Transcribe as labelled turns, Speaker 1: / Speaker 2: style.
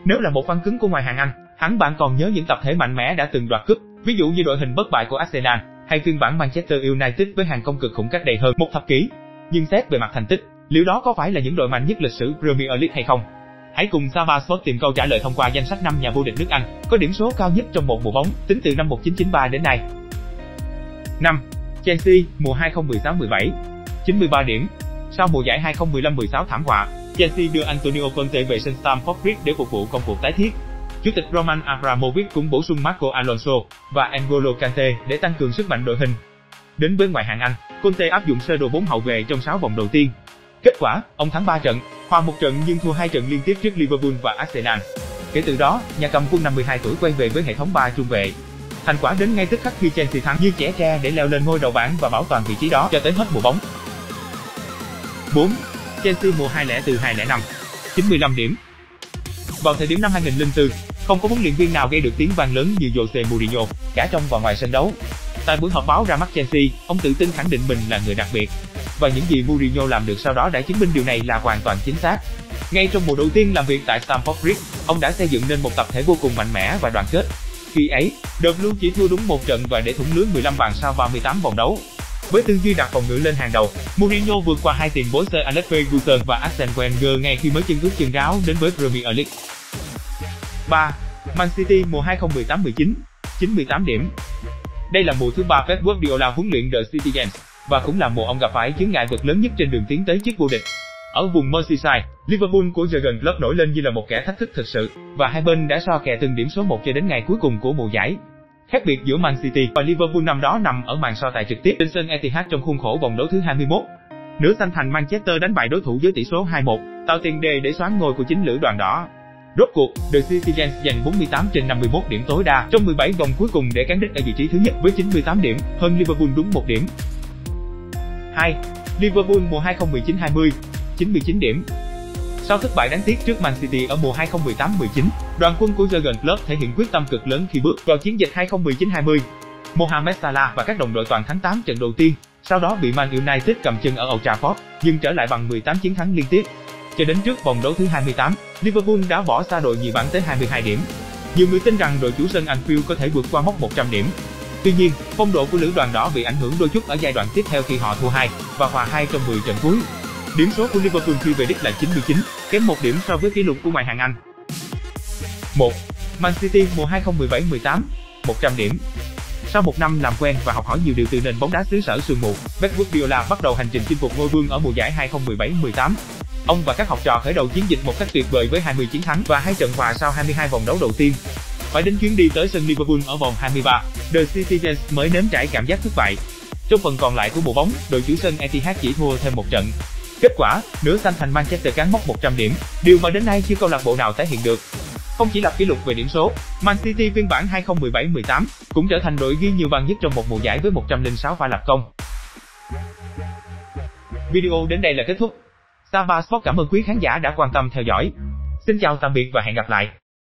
Speaker 1: Nếu là một fan cứng của ngoài hàng Anh, hẳn bạn còn nhớ những tập thể mạnh mẽ đã từng đoạt cúp, ví dụ như đội hình bất bại của Arsenal, hay phiên bản Manchester United với hàng công cực khủng cách đây hơn một thập kỷ. Nhưng xét về mặt thành tích, liệu đó có phải là những đội mạnh nhất lịch sử Premier League hay không? Hãy cùng Saba Sport tìm câu trả lời thông qua danh sách 5 nhà vô địch nước Anh có điểm số cao nhất trong một mùa bóng tính từ năm 1993 đến nay. 5. Chelsea, mùa 2016-17, 93 điểm. Sau mùa giải 2015-16 thảm họa, Chelsea đưa Antonio Conte về sân Stamford Bridge để phục vụ công cuộc tái thiết. Chủ tịch Roman Abramovich cũng bổ sung Marco Alonso và N'Golo Kante để tăng cường sức mạnh đội hình. Đến với ngoại hạng Anh, Conte áp dụng sơ đồ 4 hậu vệ trong 6 vòng đầu tiên. Kết quả, ông thắng 3 trận, hòa 1 trận nhưng thua 2 trận liên tiếp trước Liverpool và Arsenal. Kể từ đó, nhà cầm quân 52 tuổi quay về với hệ thống 3 trung vệ. Thành quả đến ngay tức khắc khi Chelsea thắng như chẻ tre để leo lên ngôi đầu bảng và bảo toàn vị trí đó cho tới hết mùa bóng. 4. Chelsea mùa 2004-2005, 95 điểm. Vào thời điểm năm 2004, không có huấn luyện viên nào gây được tiếng vang lớn như Jose Mourinho, cả trong và ngoài sân đấu. Tại buổi họp báo ra mắt Chelsea, ông tự tin khẳng định mình là người đặc biệt. Và những gì Mourinho làm được sau đó đã chứng minh điều này là hoàn toàn chính xác. Ngay trong mùa đầu tiên làm việc tại Stamford Bridge, ông đã xây dựng nên một tập thể vô cùng mạnh mẽ và đoàn kết. Khi ấy, The Blues chỉ thua đúng 1 trận và để thủng lưới 15 bàn sau 38 vòng đấu. Với tư duy đặt phòng ngự lên hàng đầu, Mourinho vượt qua hai tiền bối Sir Alex Ferguson và Arsene Wenger ngay khi mới chân ướt chân ráo đến với Premier League. 3. Man City mùa 2018-19, 98 điểm. Đây là mùa thứ 3 Pep Guardiola huấn luyện The Citizens và cũng là mùa ông gặp phải chướng ngại vật lớn nhất trên đường tiến tới chức vô địch. Ở vùng Merseyside, Liverpool của Jurgen Klopp nổi lên như là một kẻ thách thức thực sự và hai bên đã so kè từng điểm số 1 cho đến ngày cuối cùng của mùa giải. Khác biệt giữa Man City và Liverpool năm đó nằm ở màn so tài trực tiếp trên sân Etihad trong khuôn khổ vòng đấu thứ 21. Nửa xanh thành Manchester đánh bại đối thủ với tỷ số 2-1, tạo tiền đề để soán ngôi của chính lữ đoàn đỏ. Rốt cuộc, The Citizens giành 48 trên 51 điểm tối đa trong 17 vòng cuối cùng để cán đích ở vị trí thứ nhất với 98 điểm, hơn Liverpool đúng 1 điểm. 2. Liverpool mùa 2019-20, 99 điểm. Sau thất bại đáng tiếc trước Man City ở mùa 2018-19, đoàn quân của Jurgen Klopp thể hiện quyết tâm cực lớn khi bước vào chiến dịch 2019-20. Mohamed Salah và các đồng đội toàn thắng 8 trận đầu tiên, sau đó bị Man United cầm chân ở Old Trafford, nhưng trở lại bằng 18 chiến thắng liên tiếp. Cho đến trước vòng đấu thứ 28, Liverpool đã bỏ xa đội nhì bảng tới 22 điểm. Nhiều người tin rằng đội chủ sân Anfield có thể vượt qua mốc 100 điểm. Tuy nhiên, phong độ của lữ đoàn đỏ bị ảnh hưởng đôi chút ở giai đoạn tiếp theo khi họ thua 2 và hòa 2 trong 10 trận cuối. Điểm số của Liverpool khi về đích là 99, kém 1 điểm so với kỷ lục của ngoại hạng Anh. 1. Man City mùa 2017-18, 100 điểm. Sau một năm làm quen và học hỏi nhiều điều từ nền bóng đá xứ sở sương mù, Pep Guardiola bắt đầu hành trình chinh phục ngôi vương ở mùa giải 2017-18. Ông và các học trò khởi đầu chiến dịch một cách tuyệt vời với 20 chiến thắng và 2 trận hòa sau 22 vòng đấu đầu tiên. Phải đến chuyến đi tới sân Liverpool ở vòng 23, The Citizens mới nếm trải cảm giác thất bại. Trong phần còn lại của mùa bóng, đội chủ sân Etihad chỉ thua thêm một trận. Kết quả, nửa xanh thành Manchester cán mốc 100 điểm, điều mà đến nay chưa câu lạc bộ nào tái hiện được. Không chỉ lập kỷ lục về điểm số, Man City phiên bản 2017-18 cũng trở thành đội ghi nhiều bàn nhất trong một mùa giải với 106 pha lập công. Video đến đây là kết thúc. Saba Sport cảm ơn quý khán giả đã quan tâm theo dõi. Xin chào tạm biệt và hẹn gặp lại.